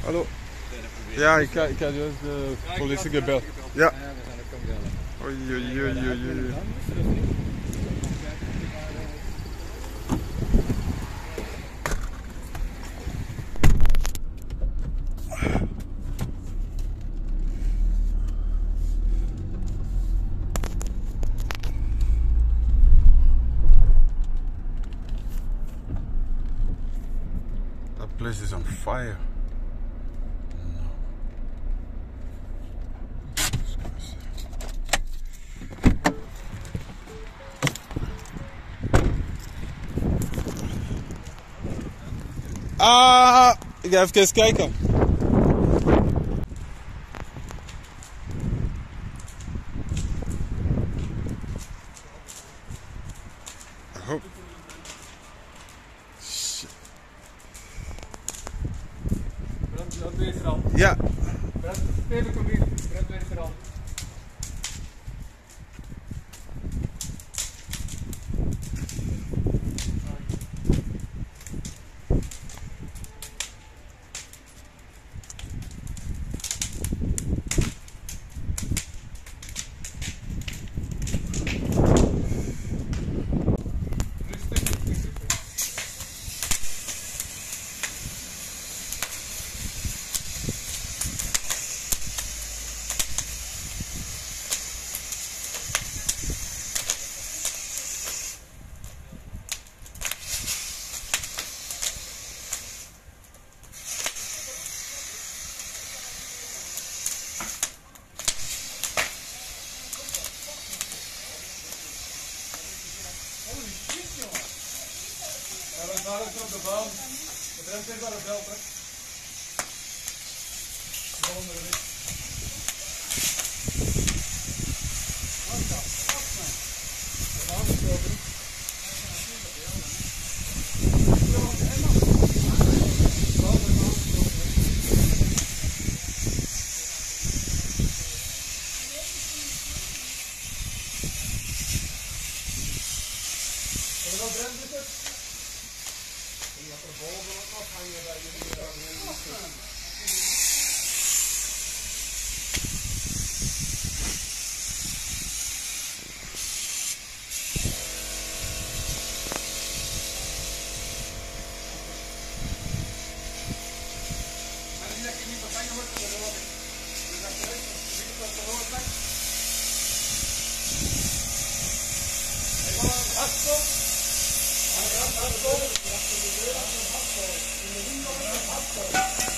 Hallo. Ja, ik had juist de politie gebeld. Ja. Ja, we zijn ook komen bellen. Oei, oei, oei, oei, oei. That place is on fire. Ah, ik ga even kijken. Oh. Shit. Brandweerstrand. Ja. Brandweercommissie. Brandweerstrand. Ja, we waren ook op de baan. Het remt weer naar de belt, hè. De andere niet. De baan is open. Wat remt is het? Je had er boven wat nog hangen bij jullie. Maar die lekker niet bevangen wordt, dan wil ik. Dus dat is wat de oorzaak. Hij wil een hartstop. Hij wil een hartstop. In de winkel is een hartstop.